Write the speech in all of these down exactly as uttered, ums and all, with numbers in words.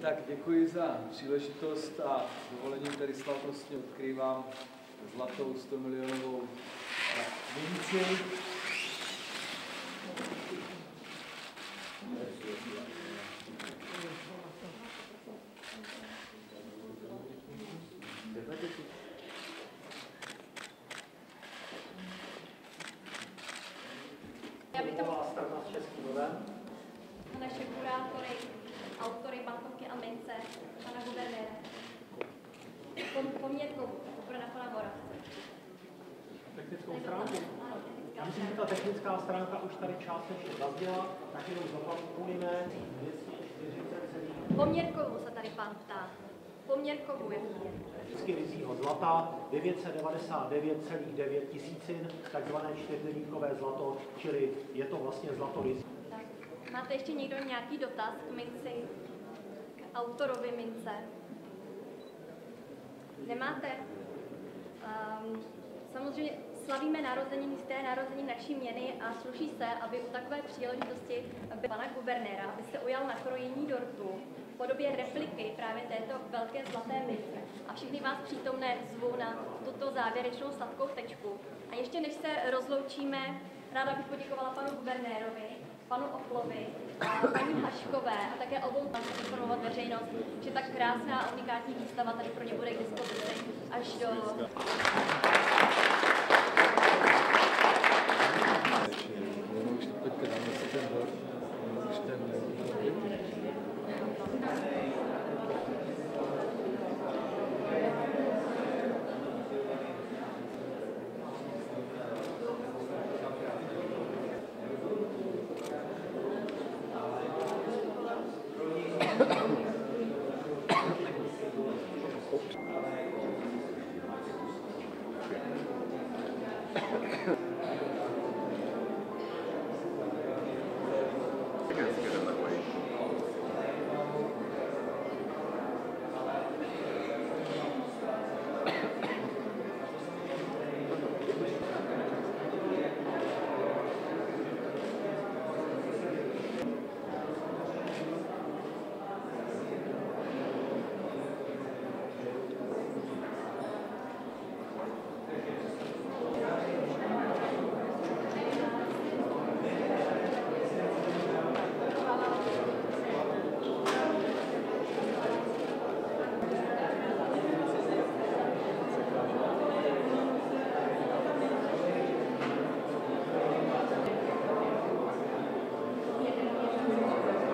Tak děkuji za příležitost a dovolením tady slavnostně odkrývám zlatou sto milionovou minci. Já bych to volala strana z Českých novin. Naše kurátory, autory bankovky a mince, pana guvernéra. Poměrkou pro na pana Moravce. Technickou stránku? Já myslím, že ta technická stránka už tady částečně zazněla, tak jenom zopakujeme dvě stě čtyřicet. Poměrkovou se tady pán ptá. Poměrkovou je poměr. Vždycky rizího zlata devět set devadesát devět celá devět tisícin, takzvané čtyřdeníkové zlato, čili je to vlastně zlato rizí. Máte ještě někdo nějaký dotaz k minci, k autorovi mince? Nemáte? Um, samozřejmě slavíme narozeniny, z té narozeniny naší měny a sluší se, aby u takové příležitosti by pana guvernéra, aby se ujal na krojení dortu v podobě repliky právě této velké zlaté mince. A všechny vás přítomné zvu na tuto závěrečnou sladkou tečku. A ještě než se rozloučíme, ráda bych poděkovala panu guvernérovi, panu Oplovi, a paní Haškové a také obou panu informovat veřejnost, že tak krásná a unikátní výstava tady pro ně bude k dispozici až do...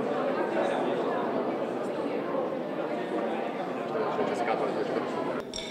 Česká televize.